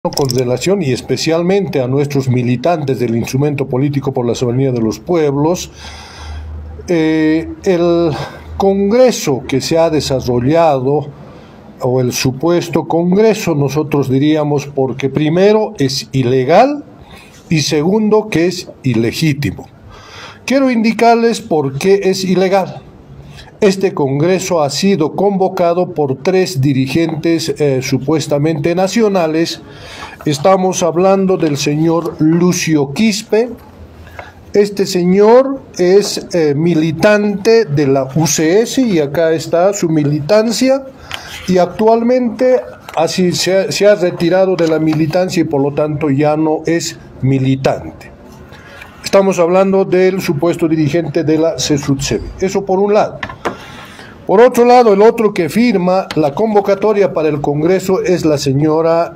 con relación y especialmente a nuestros militantes del Instrumento Político por la Soberanía de los Pueblos, el Congreso que se ha desarrollado, o el supuesto Congreso, nosotros diríamos, porque primero es ilegal y segundo que es ilegítimo. Quiero indicarles por qué es ilegal. Este Congreso ha sido convocado por 3 dirigentes supuestamente nacionales. Estamos hablando del señor Lucio Quispe. Este señor es militante de la UCS y acá está su militancia, y actualmente se ha retirado de la militancia y por lo tanto ya no es militante. Estamos hablando del supuesto dirigente de la CESUTSEBE. Eso por un lado. Por otro lado, el otro que firma la convocatoria para el Congreso es la señora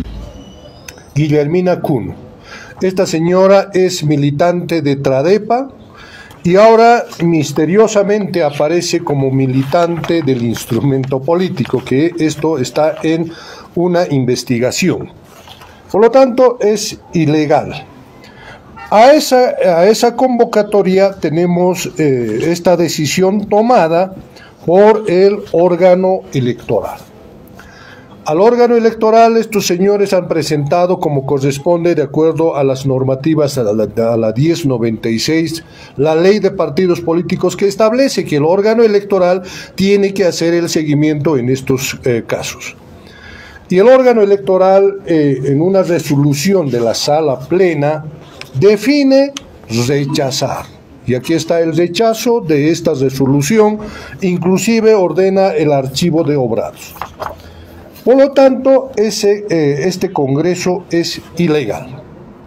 Guillermina Kuhn. Esta señora es militante de Tradepa y ahora misteriosamente aparece como militante del Instrumento Político, que esto está en una investigación. Por lo tanto, es ilegal. A esa convocatoria tenemos esta decisión tomada por el órgano electoral. Al órgano electoral estos señores han presentado, como corresponde de acuerdo a las normativas, a la 1096, la ley de partidos políticos, que establece que el órgano electoral tiene que hacer el seguimiento en estos casos. Y el órgano electoral, en una resolución de la sala plena, define rechazar. Y aquí está el rechazo de esta resolución, inclusive ordena el archivo de obrados. Por lo tanto, este Congreso es ilegal.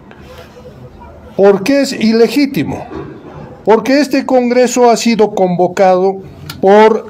¿Por qué es ilegítimo? Porque este Congreso ha sido convocado por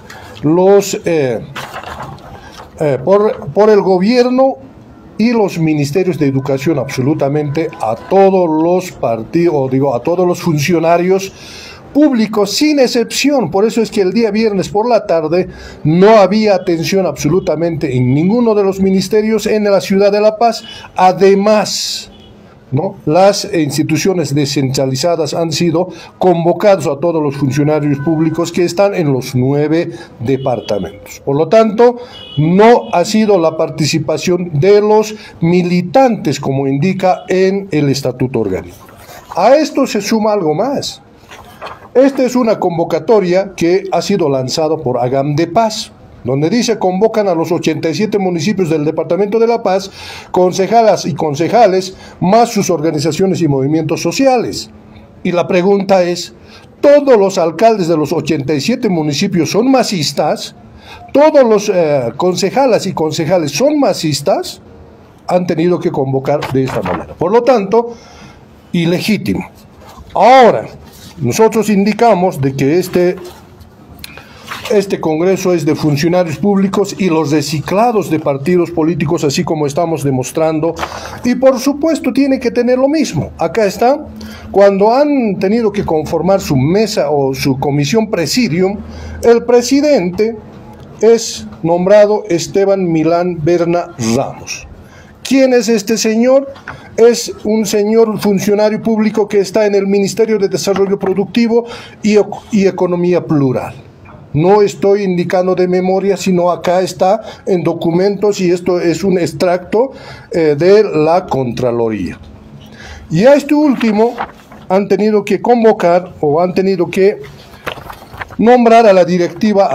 el gobierno y los ministerios de educación, absolutamente a todos los partidos, a todos los funcionarios públicos, sin excepción. Por eso es que el día viernes por la tarde no había atención absolutamente en ninguno de los ministerios en la ciudad de La Paz. Además, las instituciones descentralizadas han sido convocados a todos los funcionarios públicos que están en los 9 departamentos. Por lo tanto, no ha sido la participación de los militantes como indica en el Estatuto Orgánico. A esto se suma algo más. Esta es una convocatoria que ha sido lanzada por Hagam de Paz, donde dice: convocan a los 87 municipios del departamento de La Paz, concejalas y concejales, más sus organizaciones y movimientos sociales. Y la pregunta es, ¿todos los alcaldes de los 87 municipios son masistas? ¿Todos los concejalas y concejales son masistas? Han tenido que convocar de esta manera. Por lo tanto, ilegítimo. Ahora, nosotros indicamos de que este Congreso es de funcionarios públicos y los reciclados de partidos políticos, así como estamos demostrando, y por supuesto tiene que tener lo mismo. Acá está, cuando han tenido que conformar su mesa o su comisión presidium, el presidente es nombrado Esteban Milán Berna Ramos. ¿Quién es este señor? Es un señor funcionario público que está en el Ministerio de Desarrollo Productivo y Economía Plural. No estoy indicando de memoria, sino acá está en documentos, y esto es un extracto de la Contraloría. Y a este último han tenido que convocar o han tenido que nombrar a la directiva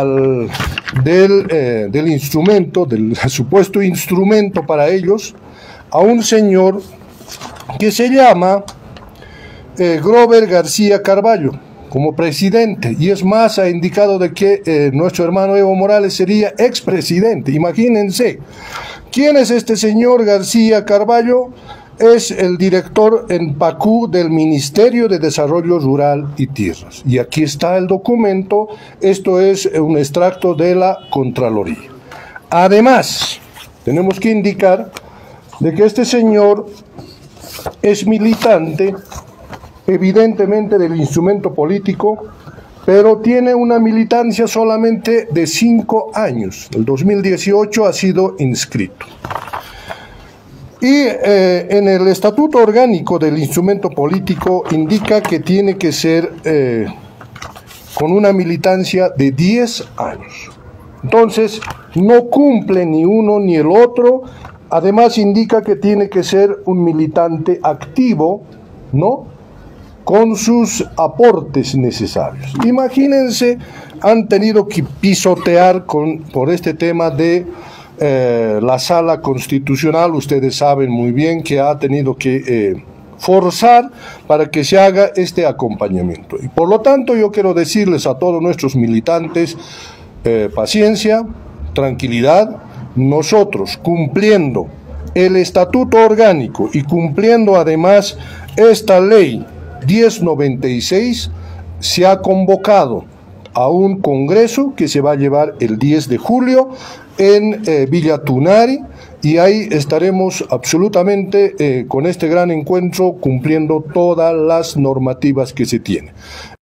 del instrumento, del supuesto instrumento para ellos, a un señor que se llama Grover García Carballo como presidente, y es más, ha indicado de que nuestro hermano Evo Morales sería expresidente. Imagínense, ¿quién es este señor García Carballo? Es el director en Pacú del Ministerio de Desarrollo Rural y Tierras. Y aquí está el documento, esto es un extracto de la Contraloría. Además, tenemos que indicar de que este señor es militante, evidentemente, del Instrumento Político, pero tiene una militancia solamente de 5 años. El 2018 ha sido inscrito. Y en el estatuto orgánico del instrumento político indica que tiene que ser con una militancia de 10 años. Entonces, no cumple ni uno ni el otro. Además, indica que tiene que ser un militante activo, ¿no?, con sus aportes necesarios. Imagínense, han tenido que pisotear por este tema de la Sala Constitucional. Ustedes saben muy bien que ha tenido que forzar para que se haga este acompañamiento. Y por lo tanto, yo quiero decirles a todos nuestros militantes, paciencia, tranquilidad. Nosotros, cumpliendo el estatuto orgánico y cumpliendo además esta ley 1096, se ha convocado a un congreso que se va a llevar el 10 de julio en Villa Tunari, y ahí estaremos absolutamente con este gran encuentro cumpliendo todas las normativas que se tienen.